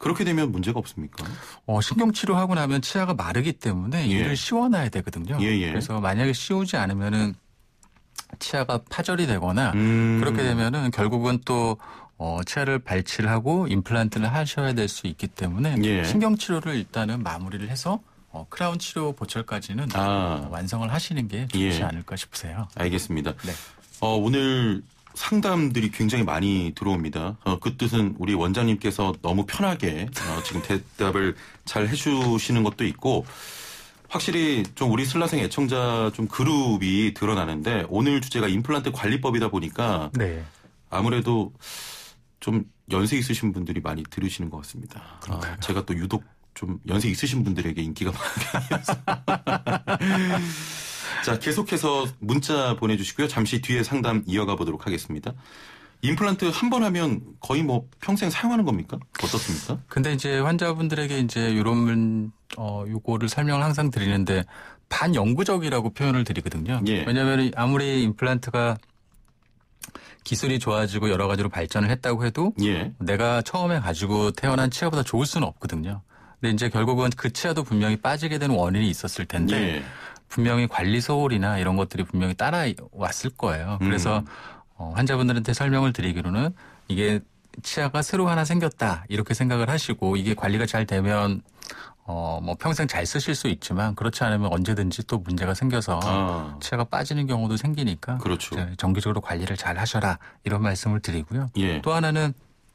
그렇게 되면 문제가 없습니까? 어, 신경치료하고 나면 치아가 마르기 때문에 예. 이를 씌워놔야 되거든요. 예, 예. 그래서 만약에 씌우지 않으면은 치아가 파절이 되거나 음. 그렇게 되면은 결국은 또 어, 치아를 발치를 하고 임플란트를 하셔야 될 수 있기 때문에 예. 신경치료를 일단은 마무리를 해서 어, 크라운 치료 보철까지는 아. 어, 완성을 하시는 게 좋지 예. 않을까 싶으세요. 알겠습니다. 네. 어, 오늘 상담들이 굉장히 많이 들어옵니다. 어, 그 뜻은 우리 원장님께서 너무 편하게 어, 지금 대답을 잘 해주시는 것도 있고 확실히 좀 우리 슬라생 애청자 좀 그룹이 드러나는데 오늘 주제가 임플란트 관리법이다 보니까 네. 아무래도 좀 연세 있으신 분들이 많이 들으시는 것 같습니다. 아, 제가 또 유독 좀 연세 있으신 분들에게 인기가 많은 편이어서. 자, 계속해서 문자 보내주시고요. 잠시 뒤에 상담 이어가 보도록 하겠습니다. 임플란트 한 번 하면 거의 뭐 평생 사용하는 겁니까? 어떻습니까? 근데 이제 환자분들에게 이제 이런 어 요거를 설명을 항상 드리는데 반영구적이라고 표현을 드리거든요. 예. 왜냐하면 아무리 임플란트가 기술이 좋아지고 여러 가지로 발전을 했다고 해도 예. 내가 처음에 가지고 태어난 치아보다 좋을 수는 없거든요. 근데 이제 결국은 그 치아도 분명히 빠지게 되는 원인이 있었을 텐데 예. 분명히 관리 소홀이나 이런 것들이 분명히 따라왔을 거예요. 그래서 음. 어, 환자분들한테 설명을 드리기로는 이게 치아가 새로 하나 생겼다 이렇게 생각을 하시고 이게 관리가 잘 되면 어, 뭐 평생 잘 쓰실 수 있지만 그렇지 않으면 언제든지 또 문제가 생겨서 아. 치아가 빠지는 경우도 생기니까 그렇죠. 정기적으로 관리를 잘 하셔라 이런 말씀을 드리고요. 예. 또 하나는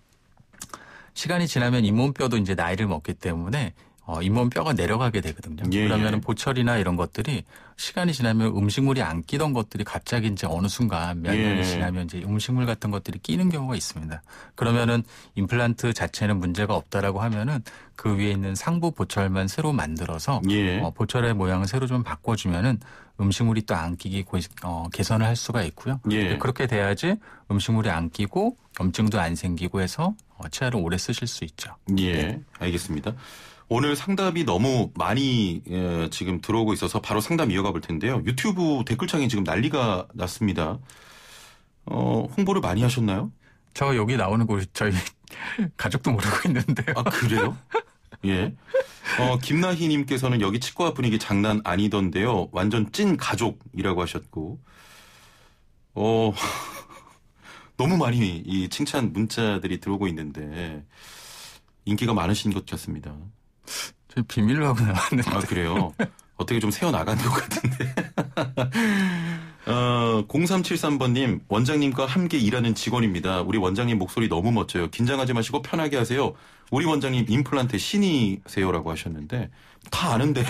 시간이 지나면 잇몸뼈도 이제 나이를 먹기 때문에 어, 잇몸뼈가 내려가게 되거든요. 예, 그러면 예. 보철이나 이런 것들이 시간이 지나면 음식물이 안 끼던 것들이 갑자기 이제 어느 순간 몇 예. 년이 지나면 이제 음식물 같은 것들이 끼는 경우가 있습니다. 그러면은 임플란트 자체는 문제가 없다라고 하면은 그 위에 있는 상부 보철만 새로 만들어서 예. 어, 보철의 모양을 새로 좀 바꿔주면은 음식물이 또 안 끼기 고, 어, 개선을 할 수가 있고요. 예. 그렇게 돼야지 음식물이 안 끼고 염증도 안 생기고 해서 어, 치아를 오래 쓰실 수 있죠. 예. 네. 알겠습니다. 오늘 상담이 너무 많이 예, 지금 들어오고 있어서 바로 상담 이어가 볼 텐데요. 유튜브 댓글창이 지금 난리가 났습니다. 어, 홍보를 많이 하셨나요? 저 여기 나오는 곳 저희 가족도 모르고 있는데요. 아, 그래요? 예. 어, 김나희님께서는 여기 치과 분위기 장난 아니던데요. 완전 찐 가족이라고 하셨고, 어, 너무 많이 이 칭찬 문자들이 들어오고 있는데, 인기가 많으신 것 같습니다. 저 비밀로 하고 나왔는데. 아, 그래요? 어떻게 좀 새어나간 것 같은데. 어, 공삼칠삼 번님, 원장님과 함께 일하는 직원입니다. 우리 원장님 목소리 너무 멋져요. 긴장하지 마시고 편하게 하세요. 우리 원장님 임플란트 신이세요라고 하셨는데, 다 아는데요.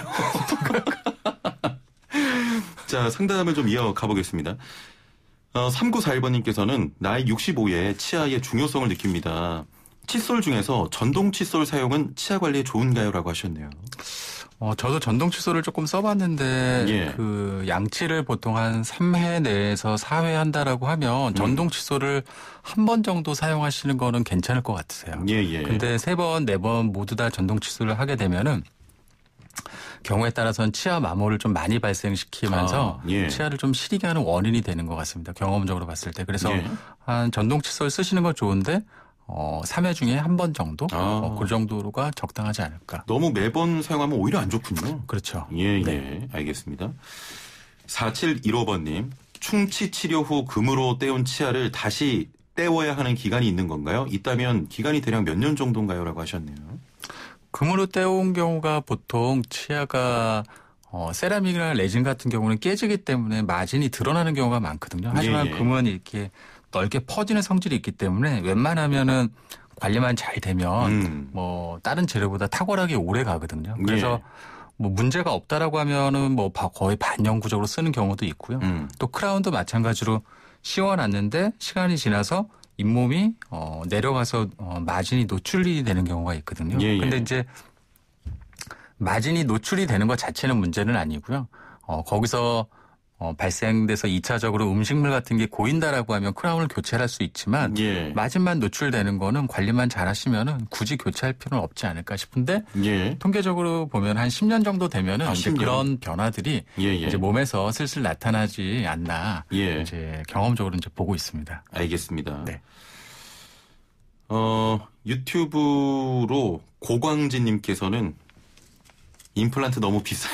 자, 상담을 좀 이어가 보겠습니다. 어, 삼구사일 번님께서는 나이 육십오에 치아의 중요성을 느낍니다. 칫솔 중에서 전동 칫솔 사용은 치아 관리에 좋은가요? 라고 하셨네요. 어, 저도 전동 칫솔을 조금 써봤는데, 예. 그, 양치를 보통 한 삼 회 내에서 사 회 한다라고 하면 전동 칫솔을 한 번 정도 사용하시는 거는 괜찮을 것 같으세요. 예, 예. 근데 세 번, 네 번 모두 다 전동 칫솔을 하게 되면은 경우에 따라서는 치아 마모를 좀 많이 발생시키면서 아, 예. 치아를 좀 시리게 하는 원인이 되는 것 같습니다. 경험적으로 봤을 때. 그래서 예. 한 전동 칫솔 쓰시는 건 좋은데, 어, 삼 회 중에 한 번 정도? 아. 어, 그 정도가 적당하지 않을까. 너무 매번 사용하면 오히려 안 좋군요. 그렇죠. 예, 예. 네. 알겠습니다. 사칠일오 번님, 충치 치료 후 금으로 떼운 치아를 다시 떼워야 하는 기간이 있는 건가요? 있다면 기간이 대략 몇 년 정도인가요? 라고 하셨네요. 금으로 떼온 경우가 보통 치아가 어, 세라믹이나 레진 같은 경우는 깨지기 때문에 마진이 드러나는 경우가 많거든요. 하지만 예, 예. 금은 이렇게 넓게 퍼지는 성질이 있기 때문에 웬만하면은 관리만 잘 되면 음. 뭐 다른 재료보다 탁월하게 오래 가거든요. 그래서 예. 뭐 문제가 없다라고 하면은 뭐 거의 반영구적으로 쓰는 경우도 있고요. 음. 또 크라운도 마찬가지로 씌워놨는데 시간이 지나서 잇몸이 어, 내려가서 어, 마진이 노출이 되는 경우가 있거든요. 예, 예. 근데 이제 마진이 노출이 되는 것 자체는 문제는 아니고요. 어, 거기서 어, 발생돼서 이 차적으로 음식물 같은 게 고인다라고 하면 크라운을 교체할 수 있지만 예. 마진만 노출되는 거는 관리만 잘 하시면은 굳이 교체할 필요는 없지 않을까 싶은데 예. 통계적으로 보면 한 십 년 정도 되면은 아, 이제 십 년? 그런 변화들이 예, 예. 이제 몸에서 슬슬 나타나지 않나 예. 이제 경험적으로 이제 보고 있습니다. 알겠습니다. 네. 어, 유튜브로 고광진님께서는 임플란트 너무 비싸요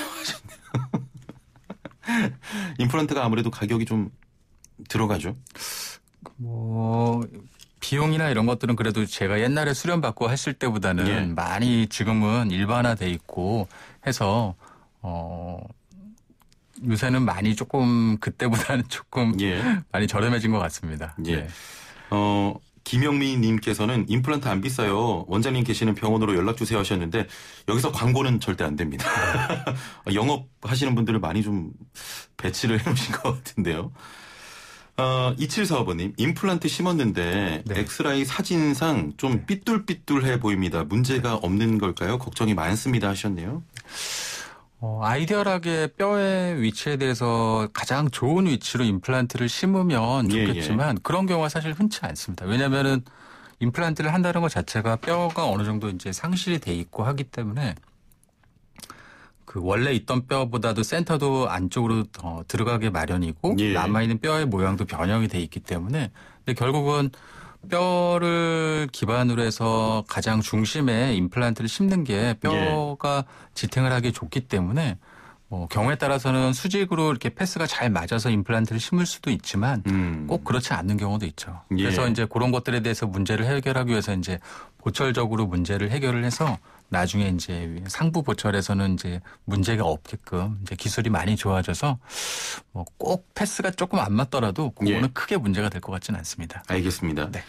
하셨네요. 임플란트가 아무래도 가격이 좀 들어가죠? 뭐, 비용이나 이런 것들은 그래도 제가 옛날에 수련받고 했을 때보다는 예. 많이 지금은 일반화돼 있고 해서, 어, 요새는 많이 조금 그때보다는 조금 예. 많이 저렴해진 것 같습니다. 예. 네. 어, 김영미님께서는 임플란트 안 비싸요. 원장님 계시는 병원으로 연락 주세요 하셨는데 여기서 광고는 절대 안 됩니다. 영업하시는 분들을 많이 좀 배치를 해놓으신 것 같은데요. 어, 이칠사오 번님 임플란트 심었는데 네. 엑스라이 사진상 좀 네. 삐뚤삐뚤해 보입니다. 문제가 없는 걸까요? 걱정이 많습니다 하셨네요. 어, 아이디얼하게 뼈의 위치에 대해서 가장 좋은 위치로 임플란트를 심으면 좋겠지만 예, 예. 그런 경우가 사실 흔치 않습니다. 왜냐하면은 임플란트를 한다는 것 자체가 뼈가 어느 정도 이제 상실이 돼 있고 하기 때문에 그 원래 있던 뼈보다도 센터도 안쪽으로 더 들어가게 마련이고 예. 남아있는 뼈의 모양도 변형이 돼 있기 때문에 근데 결국은 뼈를 기반으로 해서 가장 중심에 임플란트를 심는 게 뼈가 예. 지탱을 하기 좋기 때문에 뭐 경우에 따라서는 수직으로 이렇게 패스가 잘 맞아서 임플란트를 심을 수도 있지만 음. 꼭 그렇지 않는 경우도 있죠. 예. 그래서 이제 그런 것들에 대해서 문제를 해결하기 위해서 이제 보철적으로 문제를 해결을 해서 나중에 이제 상부 보철에서는 이제 문제가 없게끔 이제 기술이 많이 좋아져서 뭐 꼭 패스가 조금 안 맞더라도 그거는 예. 크게 문제가 될 것 같지는 않습니다. 알겠습니다. 네.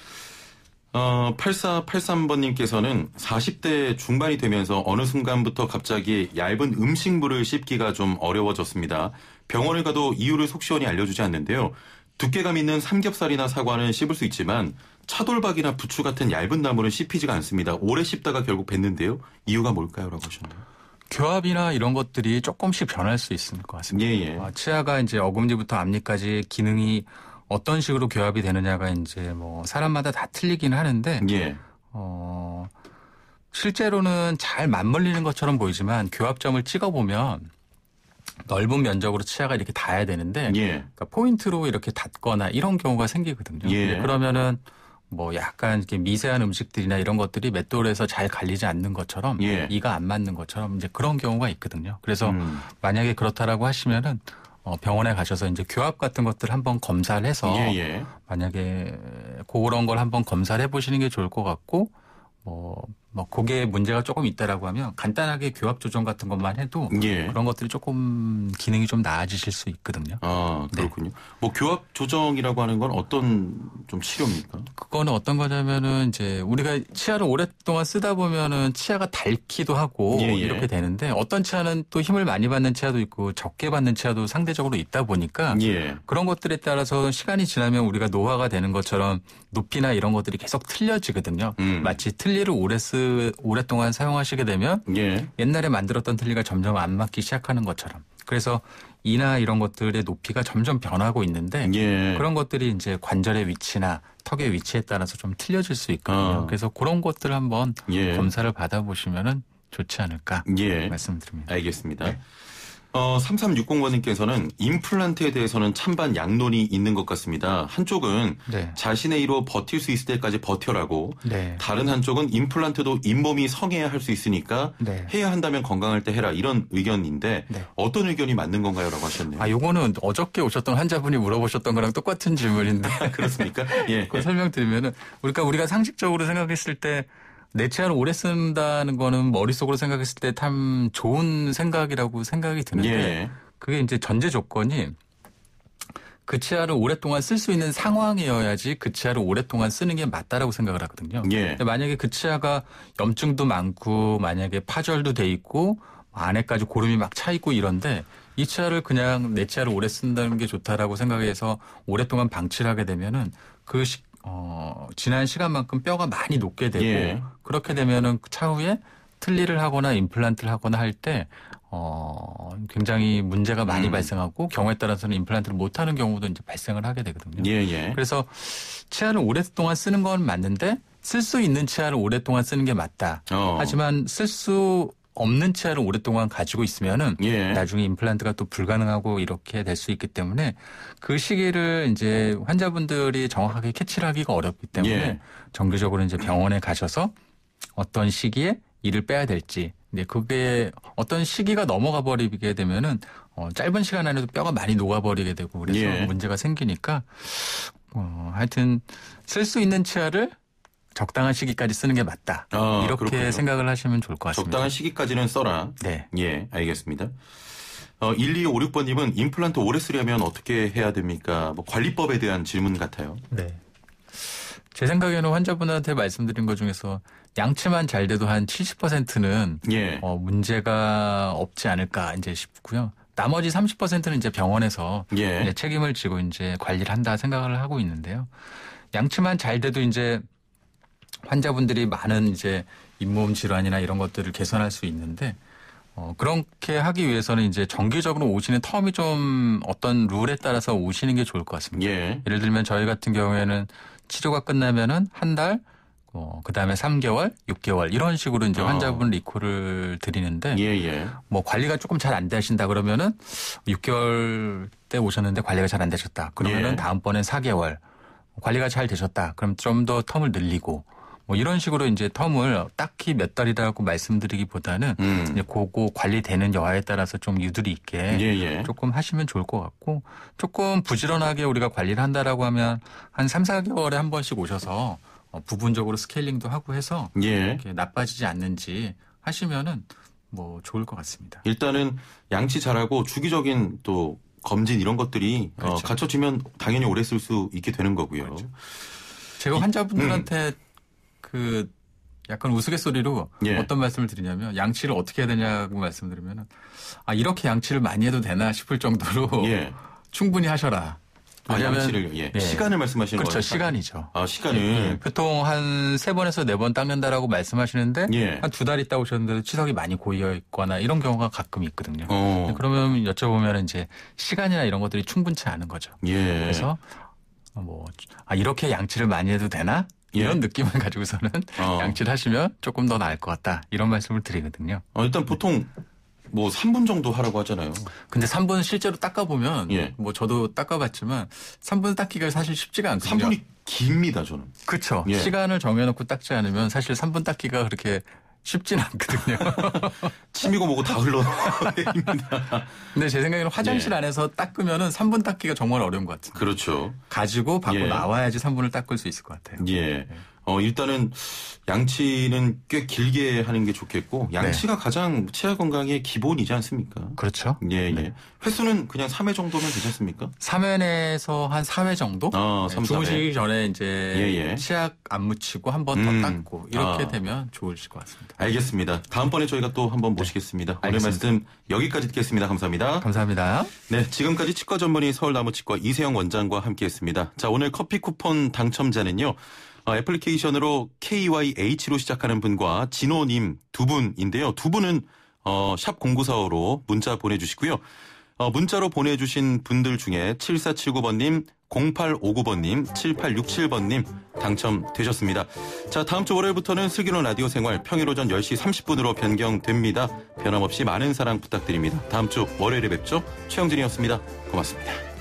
어, 팔사팔삼 번님께서는 사십 대 중반이 되면서 어느 순간부터 갑자기 얇은 음식물을 씹기가 좀 어려워졌습니다. 병원을 가도 이유를 속 시원히 알려주지 않는데요. 두께감 있는 삼겹살이나 사과는 씹을 수 있지만 차돌박이나 부추 같은 얇은 나물은 씹히지가 않습니다. 오래 씹다가 결국 뱉는데요. 이유가 뭘까요? 라고 하셨나요? 교합이나 이런 것들이 조금씩 변할 수 있을 것 같습니다. 예, 예. 치아가 이제 어금니부터 앞니까지 기능이 어떤 식으로 교합이 되느냐가 이제 뭐 사람마다 다 틀리긴 하는데, 예. 어, 실제로는 잘 맞물리는 것처럼 보이지만 교합점을 찍어보면 넓은 면적으로 치아가 이렇게 닿아야 되는데, 예. 그러니까 포인트로 이렇게 닿거나 이런 경우가 생기거든요. 예. 그러면은 뭐 약간 이렇게 미세한 음식들이나 이런 것들이 맷돌에서 잘 갈리지 않는 것처럼 예. 이가 안 맞는 것처럼 이제 그런 경우가 있거든요. 그래서 음. 만약에 그렇다라고 하시면은 어 병원에 가셔서 이제 교합 같은 것들 한번 검사를 해서 예, 예. 만약에 그런 걸 한번 검사를 해보시는 게 좋을 것 같고 뭐, 뭐, 그게 문제가 조금 있다라고 하면 간단하게 교합 조정 같은 것만 해도 예. 그런 것들이 조금 기능이 좀 나아지실 수 있거든요. 아, 그렇군요. 네. 뭐, 교합 조정이라고 하는 건 어떤 좀 치료입니까? 그거는 어떤 거냐면은 이제 우리가 치아를 오랫동안 쓰다 보면은 치아가 닳기도 하고 예, 예. 이렇게 되는데 어떤 치아는 또 힘을 많이 받는 치아도 있고 적게 받는 치아도 상대적으로 있다 보니까 예. 그런 것들에 따라서 시간이 지나면 우리가 노화가 되는 것처럼 높이나 이런 것들이 계속 틀려지거든요. 음. 마치 틀니를 오래 쓰, 오랫동안 사용하시게 되면 예. 옛날에 만들었던 틀니가 점점 안 맞기 시작하는 것처럼. 그래서 이나 이런 것들의 높이가 점점 변하고 있는데 예. 그런 것들이 이제 관절의 위치나 턱의 위치에 따라서 좀 틀려질 수 있거든요. 어. 그래서 그런 것들 한번 예. 검사를 받아보시면은 좋지 않을까 예. 말씀드립니다. 알겠습니다. 네. 어, 삼삼육공 번님께서는 임플란트에 대해서는 찬반 양론이 있는 것 같습니다. 한쪽은 네. 자신의 이로 버틸 수 있을 때까지 버텨라고 네. 다른 한쪽은 임플란트도 잇몸이 성해야 할 수 있으니까 네. 해야 한다면 건강할 때 해라 이런 의견인데 네. 어떤 의견이 맞는 건가요? 라고 하셨네요. 아, 요거는 어저께 오셨던 환자분이 물어보셨던 거랑 똑같은 질문인데. 그렇습니까? 예. 그 설명드리면은 우리가 우리가 상식적으로 생각했을 때 내 치아를 오래 쓴다는 거는 머릿속으로 생각했을 때 참 좋은 생각이라고 생각이 드는데 예. 그게 이제 전제 조건이 그 치아를 오랫동안 쓸 수 있는 상황이어야지 그 치아를 오랫동안 쓰는 게 맞다라고 생각을 하거든요. 예. 근데 만약에 그 치아가 염증도 많고 만약에 파절도 돼 있고 안에까지 고름이 막 차 있고 이런데 이 치아를 그냥 내 치아를 오래 쓴다는 게 좋다라고 생각해서 오랫동안 방치를 하게 되면은 그 시, 어, 지난 시간만큼 뼈가 많이 녹게 되고 예. 그렇게 되면은 차후에 틀니를 하거나 임플란트를 하거나 할 때 어, 굉장히 문제가 많이 음. 발생하고 경우에 따라서는 임플란트를 못 하는 경우도 이제 발생을 하게 되거든요. 예, 예. 그래서 치아를 오랫동안 쓰는 건 맞는데 쓸 수 있는 치아를 오랫동안 쓰는 게 맞다. 어. 하지만 쓸 수 없는 치아를 오랫동안 가지고 있으면은 예. 나중에 임플란트가 또 불가능하고 이렇게 될 수 있기 때문에 그 시기를 이제 환자분들이 정확하게 캐치를 하기가 어렵기 때문에 예. 정기적으로 이제 병원에 가셔서 어떤 시기에 이를 빼야 될지, 근데 그게 어떤 시기가 넘어가 버리게 되면은 어, 짧은 시간 안에도 뼈가 많이 녹아버리게 되고 그래서 예. 문제가 생기니까 어, 하여튼 쓸 수 있는 치아를 적당한 시기까지 쓰는 게 맞다. 아, 이렇게 그렇군요. 생각을 하시면 좋을 것 같습니다. 적당한 시기까지는 써라. 네. 예, 알겠습니다. 어, 일이오육 번님은 임플란트 오래 쓰려면 어떻게 해야 됩니까? 뭐 관리법에 대한 질문 같아요. 네. 제 생각에는 환자분한테 말씀드린 것 중에서 양치만 잘 돼도 한 칠십 퍼센트는 예. 어, 문제가 없지 않을까 이제 싶고요. 나머지 삼십 퍼센트는 이제 병원에서 예. 이제 책임을 지고 이제 관리를 한다 생각을 하고 있는데요. 양치만 잘 돼도 이제 환자분들이 많은 이제 잇몸 질환이나 이런 것들을 개선할 수 있는데 어, 그렇게 하기 위해서는 이제 정기적으로 오시는 텀이 좀 어떤 룰에 따라서 오시는 게 좋을 것 같습니다. 예. 예를 들면 저희 같은 경우에는 치료가 끝나면은 한 달, 어, 그 다음에 삼 개월, 육 개월 이런 식으로 이제 어. 환자분 리콜을 드리는데 예, 예. 뭐 관리가 조금 잘 안 되신다 그러면은 육 개월 때 오셨는데 관리가 잘 안 되셨다. 그러면은 예. 다음번엔 사 개월. 관리가 잘 되셨다. 그럼 좀 더 텀을 늘리고 뭐 이런 식으로 이제 텀을 딱히 몇 달이라고 말씀드리기보다는 음. 이제 그거 관리되는 여하에 따라서 좀 유두리 있게 예, 예. 조금 하시면 좋을 것 같고 조금 부지런하게 우리가 관리를 한다라고 하면 한 삼, 사 개월에 한 번씩 오셔서 어, 부분적으로 스케일링도 하고 해서 예. 이렇게 나빠지지 않는지 하시면은 뭐 좋을 것 같습니다. 일단은 양치 잘하고 주기적인 또 검진 이런 것들이 어, 그렇죠. 갖춰지면 당연히 오래 쓸 수 있게 되는 거고요. 그렇죠. 제가 환자분들한테 그 약간 우스갯소리로 예. 어떤 말씀을 드리냐면 양치를 어떻게 해야 되냐고 말씀드리면은 아 이렇게 양치를 많이 해도 되나 싶을 정도로 예. 충분히 하셔라. 아, 왜냐면 양치를 예. 예. 시간을 말씀하시는 거죠? 그렇죠. 시간이죠. 아, 시간을. 예. 보통 한 세 번에서 네 번 닦는다라고 말씀하시는데 예. 한 두 달 있다 오셨는데도 치석이 많이 고여 있거나 이런 경우가 가끔 있거든요. 어. 그러면 여쭤보면 이제 시간이나 이런 것들이 충분치 않은 거죠. 예. 그래서 뭐 아, 이렇게 양치를 많이 해도 되나? 이런 예. 느낌을 가지고서는 어. 양치를 하시면 조금 더 나을 것 같다. 이런 말씀을 드리거든요. 어, 일단 보통 뭐 삼 분 정도 하라고 하잖아요. 근데 삼 분 실제로 닦아보면 예. 뭐 저도 닦아봤지만 삼 분 닦기가 사실 쉽지가 않거든요. 삼 분이 깁니다, 저는. 그렇죠. 예. 시간을 정해놓고 닦지 않으면 사실 삼 분 닦기가 그렇게 쉽진 않거든요. 침이고 뭐고 다 흘러. 근데 제 생각에는 화장실 예. 안에서 닦으면은 삼 분 닦기가 정말 어려운 것 같아요. 그렇죠. 가지고 밖으로 예. 나와야지 삼 분을 닦을 수 있을 것 같아요. 예. 어, 일단은 양치는 꽤 길게 하는 게 좋겠고, 양치가 네. 가장 치아 건강의 기본이지 않습니까? 그렇죠. 예, 예. 네. 횟수는 그냥 삼 회 정도면 괜찮습니까? 삼 회에서 한 사 회 정도? 아, 삼, 사 회. 주무시기 전에 이제 예, 예. 치약 안 묻히고 한 번 더 음. 닦고 이렇게 아. 되면 좋으실 것 같습니다. 알겠습니다. 다음번에 저희가 또 한번 모시겠습니다. 오늘 알겠습니다. 말씀 여기까지 듣겠습니다. 감사합니다. 감사합니다. 네, 지금까지 치과 전문의 서울나무치과 이세영 원장과 함께했습니다. 자, 오늘 커피 쿠폰 당첨자는요. 어, 애플리케이션으로 케이와이에이치로 시작하는 분과 진호님 두 분인데요. 두 분은 어, 샵 공구사오로 문자 보내주시고요. 어, 문자로 보내주신 분들 중에 칠사칠구 번님, 공팔오구 번님, 칠팔육칠 번님 당첨되셨습니다. 자, 다음 주 월요일부터는 슬기로운 라디오 생활 평일 오전 열 시 삼십 분으로 변경됩니다. 변함없이 많은 사랑 부탁드립니다. 다음 주 월요일에 뵙죠. 최영진이었습니다. 고맙습니다.